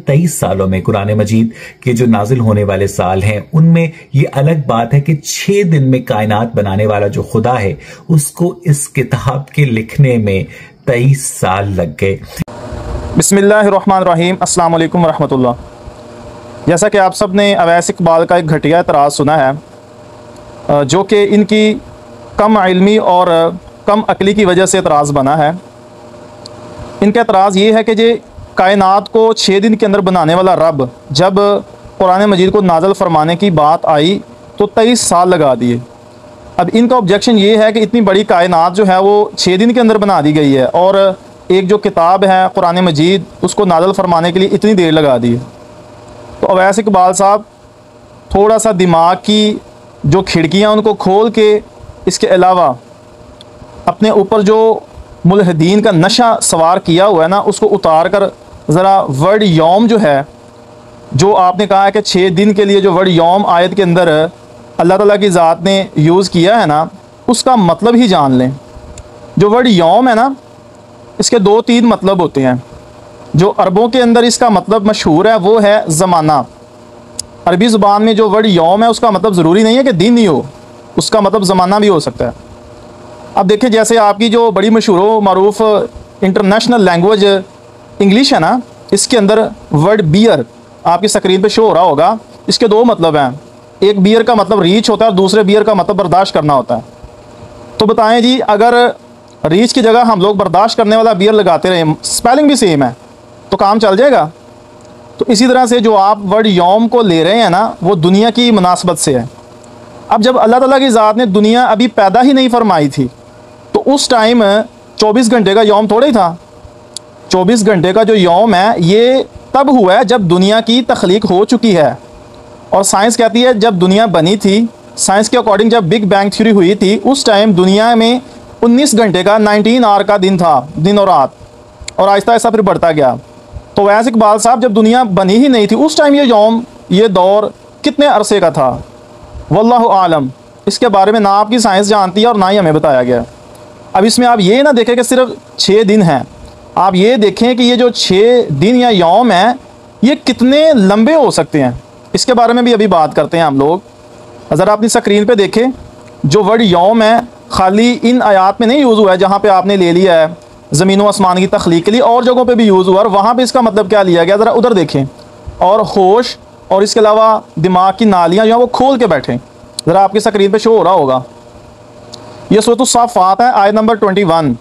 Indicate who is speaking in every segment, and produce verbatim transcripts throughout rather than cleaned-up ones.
Speaker 1: तेईस सालों में कुरान मजीद के जो नाजिल होने वाले साल हैं उनमें ये अलग बात है कि छह दिन में कायनात बनाने वाला जो खुदा है उसको इस किताब के लिखने में तेईस साल लग गए।
Speaker 2: बिस्मिल्लाहिर्रहमानिर्रहीम, अस्सलाम वालेकुम रहमतुल्लाह। जैसा कि आप सब ने अवैस इकबाल का एक घटिया एतराज़ सुना है जो कि इनकी कम इल्मी और कम अकली की वजह से एतराज़ बना है। इनका एतराज़ ये है कि जे कायनात को छः दिन के अंदर बनाने वाला रब जब कुरान मजीद को नाज़िल फरमाने की बात आई तो तेईस साल लगा दिए। अब इनका ऑब्जेक्शन ये है कि इतनी बड़ी कायनात जो है वो छः दिन के अंदर बना दी गई है और एक जो किताब है कुरान मजीद उसको नाज़िल फरमाने के लिए इतनी देर लगा दी है। तो अवैस इकबाल साहब थोड़ा सा दिमाग की जो खिड़कियाँ उनको खोल के इसके अलावा अपने ऊपर जो मुल्हिदीन का नशा सवार किया हुआ है ना उसको उतार कर ज़रा वर्ड यौम जो है, जो आपने कहा है कि छः दिन के लिए जो वर्ड यौम आयत के अंदर अल्लाह ताला की ज़ात ने यूज़ किया है ना उसका मतलब ही जान लें। जो वर्ड यौम है ना इसके दो तीन मतलब होते हैं। जो अरबों के अंदर इसका मतलब मशहूर है वो है ज़माना। अरबी ज़ुबान में जो वर्ड यौम है उसका मतलब ज़रूरी नहीं है कि दिन ही हो, उसका मतलब ज़माना भी हो सकता है। अब देखिए जैसे आपकी जो बड़ी मशहूर मरूफ इंटरनेशनल लैंग्वेज इंग्लिश है ना, इसके अंदर वर्ड बियर आपकी स्क्रीन पे शो हो रहा होगा। इसके दो मतलब हैं, एक बियर का मतलब रीच होता है और दूसरे बियर का मतलब बर्दाश्त करना होता है। तो बताएं जी, अगर रीच की जगह हम लोग बर्दाश्त करने वाला बियर लगाते रहे, स्पेलिंग भी सेम है, तो काम चल जाएगा। तो इसी तरह से जो आप वर्ड यौम को ले रहे हैं ना वो दुनिया की मुनासबत से है। अब जब अल्लाह ताला की ज़ात ने दुनिया अभी पैदा ही नहीं फरमाई थी तो उस टाइम चौबीस घंटे का यौम थोड़ा ही था। चौबीस घंटे का जो यौम है ये तब हुआ है जब दुनिया की तख्लीक हो चुकी है। और साइंस कहती है जब दुनिया बनी थी, साइंस के अकॉर्डिंग जब बिग बैंग थ्योरी हुई थी उस टाइम दुनिया में उन्नीस घंटे का नाइनटीन आवर का दिन था, दिन और रात, और आहिस्ता आहिस्ता फिर बढ़ता गया। तो अवैस इकबाल साहब जब दुनिया बनी ही नहीं थी उस टाइम ये यौम ये दौर कितने अरसे का था, वल्लाहु आलम। इसके बारे में ना आपकी साइंस जानती है और ना ही हमें बताया गया। अब इसमें आप ये ना देखें कि सिर्फ छः दिन हैं, आप ये देखें कि ये जो छः दिन या यौम है ये कितने लंबे हो सकते हैं। इसके बारे में भी अभी बात करते हैं हम लोग। ज़रा अपनी स्क्रीन पे देखें, जो वर्ड यौम है खाली इन आयात में नहीं यूज़ हुआ है जहाँ पे आपने ले लिया है ज़मीन व आसमान की तख्लीक के लिए, और जगहों पे भी यूज़ हुआ और वहाँ पे इसका मतलब क्या लिया गया ज़रा उधर देखें। और होश और इसके अलावा दिमाग की नालियाँ जो हैं वो खोल के बैठें। ज़रा आपकी स्क्रीन पे शो हो रहा होगा, ये सूरत अस-साफ़ात है आयत नंबर ट्वेंटी वन।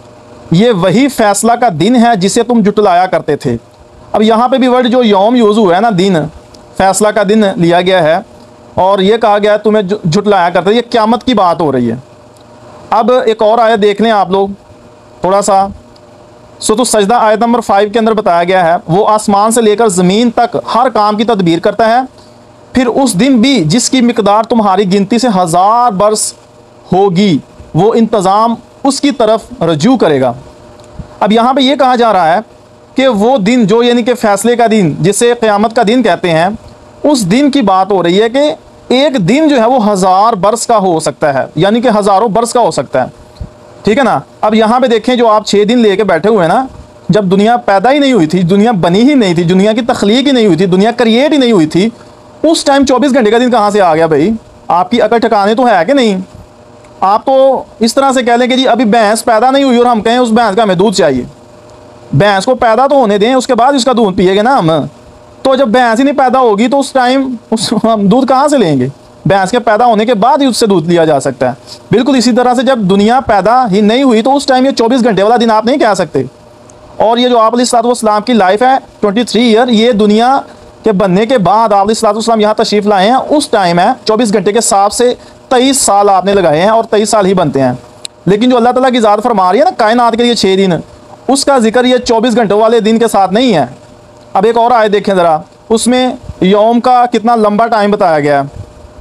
Speaker 2: ये वही फ़ैसला का दिन है जिसे तुम जुटलाया करते थे। अब यहाँ पे भी वर्ड जो यौम यूज़ हुआ है ना, दिन, फ़ैसला का दिन लिया गया है और ये कहा गया है तुम्हें जुटलाया करते थे। ये क़यामत की बात हो रही है। अब एक और आयत देख लें आप लोग थोड़ा सा, सूरत अस-सजदा आयत नंबर फाइव के अंदर बताया गया है वो आसमान से लेकर ज़मीन तक हर काम की तदबीर करता है, फिर उस दिन भी जिसकी मिकदार तुम्हारी गिनती से हज़ार बरस होगी वो इंतज़ाम उसकी तरफ रजू करेगा। अब यहाँ पे ये कहा जा रहा है कि वो दिन जो यानी कि फ़ैसले का दिन जिसे क़यामत का दिन कहते हैं, उस दिन की बात हो रही है कि एक दिन जो है वो हज़ार बरस का हो सकता है, यानी कि हज़ारों बरस का हो सकता है। ठीक है ना। अब यहाँ पे देखें जो आप छः दिन लेके बैठे हुए हैं ना, जब दुनिया पैदा ही नहीं हुई थी, दुनिया बनी ही नहीं थी, दुनिया की तख्लीक ही नहीं हुई थी, दुनिया क्रिएट ही नहीं हुई थी, उस टाइम चौबीस घंटे का दिन कहाँ से आ गया भाई? आपकी अकल ठिकाने तो है कि नहीं? आप तो इस तरह से कह लें कि जी अभी भैंस पैदा नहीं हुई और हम कहें उस भैंस का हमें दूध चाहिए। भैंस को पैदा तो होने दें, उसके बाद उसका दूध पिएंगे ना हम। तो जब भैंस ही नहीं पैदा होगी तो उस टाइम उस हम दूध कहाँ से लेंगे? भैंस के पैदा होने के बाद ही उससे दूध लिया जा सकता है। बिल्कुल इसी तरह से जब दुनिया पैदा ही नहीं हुई तो उस टाइम ये चौबीस घंटे वाला दिन आप नहीं कह सकते। और ये जो आप अलैहिस्सलाम की लाइफ है ट्वेंटी थ्री ईयर, ये दुनिया के बनने के बाद आप अलैहिस्सलाम यहाँ तशरीफ़ लाए हैं उस टाइम है चौबीस घंटे के हिसाब से तेईस साल आपने लगाए हैं और तेईस साल ही बनते हैं। लेकिन जो अल्लाह ताला की ज़ात फरमा रही है ना कायनात के लिए छः दिन, उसका जिक्र ये चौबीस घंटों वाले दिन के साथ नहीं है। अब एक और आयत देखें ज़रा, उसमें यौम का कितना लंबा टाइम बताया गया है।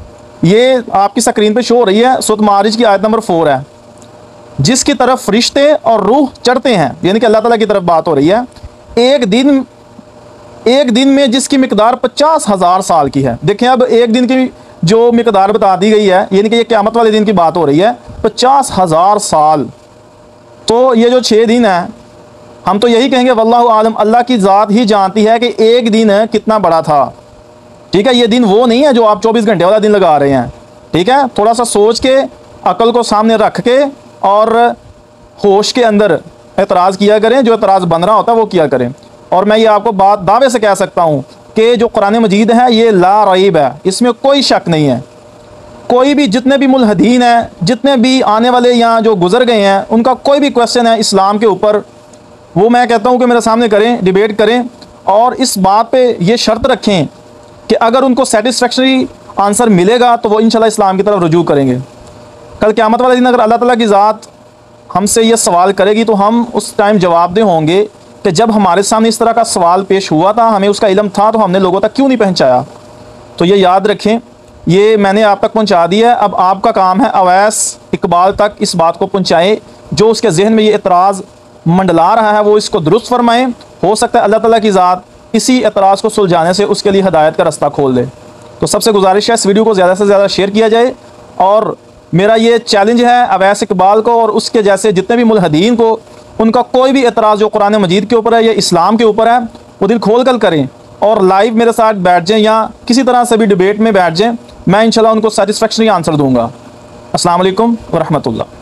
Speaker 2: ये आपकी स्क्रीन पे शो हो रही है, सूरत मारिज की आयत नंबर फोर है। जिसकी तरफ फरिश्ते और रूह चढ़ते हैं, यानी कि अल्लाह ताला की तरफ बात हो रही है। एक दिन एक दिन में जिसकी मिकदार पचास हज़ार साल की है। देखें अब एक दिन की जो मिकदार बता दी गई है, यानी कि ये क़यामत वाले दिन की बात हो रही है, पचास हज़ार साल। तो ये जो छः दिन है हम तो यही कहेंगे वल्लाहु आलम, अल्लाह की ज़ात ही जानती है कि एक दिन कितना बड़ा था। ठीक है, ये दिन वो नहीं है जो आप चौबीस घंटे वाला दिन लगा रहे हैं। ठीक है, थोड़ा सा सोच के, अकल को सामने रख के और होश के अंदर एतराज़ किया करें, जो एतराज़ बन रहा होता है वो किया करें। और मैं ये आपको बात दावे से कह सकता हूँ कि जो कुरान मजीद है ये ला रईब है, इसमें कोई शक नहीं है। कोई भी, जितने भी मुल्हदीन हैं, जितने भी आने वाले यहाँ जो गुजर गए हैं, उनका कोई भी क्वेश्चन है इस्लाम के ऊपर, वो मैं कहता हूँ कि मेरे सामने करें, डिबेट करें, और इस बात पे ये शर्त रखें कि अगर उनको सेटिस्फैक्टरी आंसर मिलेगा तो वो इंशाल्लाह इस्लाम की तरफ रुजू करेंगे। कल क़यामत वाले दिन अगर अल्लाह ताला की ज़ात हमसे ये सवाल करेगी तो हम उस टाइम जवाबदेह होंगे कि जब हमारे सामने इस तरह का सवाल पेश हुआ था, हमें उसका इल्म था, तो हमने लोगों तक क्यों नहीं पहुँचाया। तो ये याद रखें, ये मैंने आप तक पहुँचा दिया है। अब आपका काम है अवैस इकबाल तक इस बात को पहुँचाएँ, जो उसके जहन में ये एतराज़ मंडला रहा है वो इसको दुरुस्त फरमाएँ। हो सकता है अल्लाह ताला की ज़ात इसी एतराज़ को सुलझाने से उसके लिए हिदायत का रास्ता खोल दे। तो सबसे गुजारिश है इस वीडियो को ज़्यादा से ज़्यादा शेयर किया जाए, और मेरा ये चैलेंज है अवैस इकबाल को और उसके जैसे जितने भी मुल्हदीन को, उनका कोई भी एतराज़ जो कुरान मजीद के ऊपर है या इस्लाम के ऊपर है, वो दिल खोल कर करें और लाइव मेरे साथ बैठ जाएँ या किसी तरह से भी डिबेट में बैठ जाएँ। मैं इंशाल्लाह उनको सेटिस्फैक्टरी आंसर दूँगा। अस्सलाम वालेकुम व रहमतुल्लाह।